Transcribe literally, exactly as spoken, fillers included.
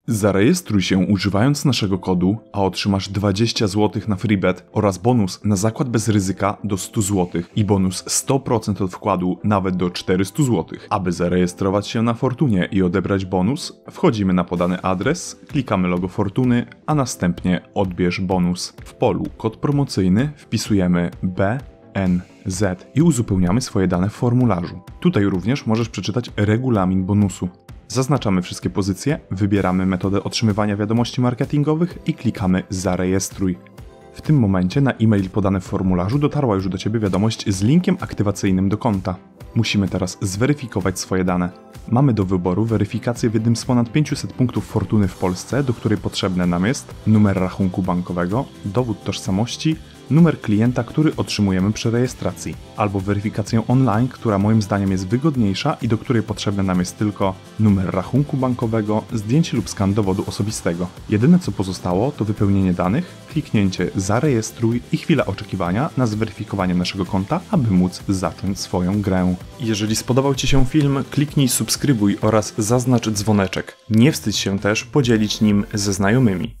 Zarejestruj się używając naszego kodu, a otrzymasz dwadzieścia złotych na freebet oraz bonus na zakład bez ryzyka do stu złotych i bonus sto procent od wkładu nawet do czterystu złotych. Aby zarejestrować się na Fortunie i odebrać bonus, wchodzimy na podany adres, klikamy logo Fortuny, a następnie odbierz bonus. W polu kod promocyjny wpisujemy B N Z i uzupełniamy swoje dane w formularzu. Tutaj również możesz przeczytać regulamin bonusu. Zaznaczamy wszystkie pozycje, wybieramy metodę otrzymywania wiadomości marketingowych i klikamy Zarejestruj. W tym momencie na e-mail podany w formularzu dotarła już do Ciebie wiadomość z linkiem aktywacyjnym do konta. Musimy teraz zweryfikować swoje dane. Mamy do wyboru weryfikację w jednym z ponad pięciuset punktów Fortuny w Polsce, do której potrzebne nam jest numer rachunku bankowego, dowód tożsamości, numer klienta, który otrzymujemy przy rejestracji, albo weryfikację online, która moim zdaniem jest wygodniejsza i do której potrzebne nam jest tylko numer rachunku bankowego, zdjęcie lub skan dowodu osobistego. Jedyne co pozostało to wypełnienie danych, kliknięcie Zarejestruj i chwila oczekiwania na zweryfikowanie naszego konta, aby móc zacząć swoją grę. Jeżeli spodobał Ci się film, kliknij subskrybuj oraz zaznacz dzwoneczek. Nie wstydź się też podzielić nim ze znajomymi.